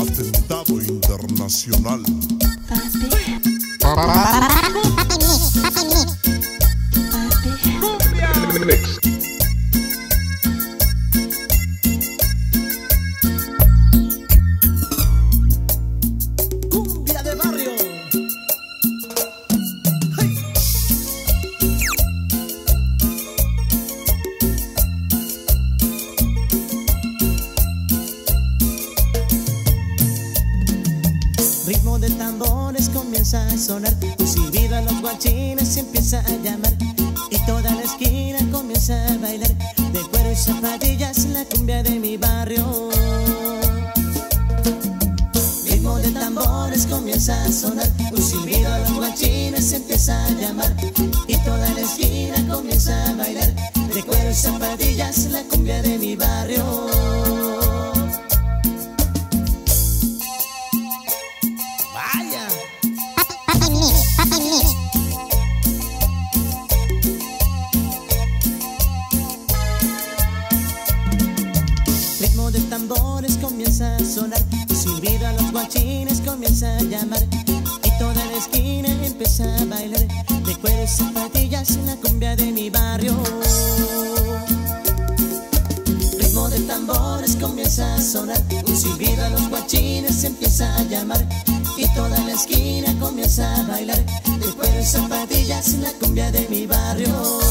Atentado internacional. Mix. Cumbia de barrio. ¡Hey! Ritmo de tambores comienza a sonar, un silbido a los guachines se empieza a llamar, y toda la esquina comienza a bailar, de cuero y zapatillas la cumbia de mi barrio. Ritmo de tambores comienza a sonar, un silbido a los guachines se empieza a llamar, y toda la esquina comienza a bailar, de cuero y zapatillas la cumbia de mi barrio. Vaya. Ritmo de tambores comienza a sonar, un silbido a los guachines comienza a llamar, y toda la esquina empieza a bailar, de cuero y zapatillas la cumbia de mi barrio. Ritmo de tambores comienza a sonar, un silbido a los guachines empieza a llamar, y toda la esquina comienza a bailar, de cuero y zapatillas la cumbia de mi barrio.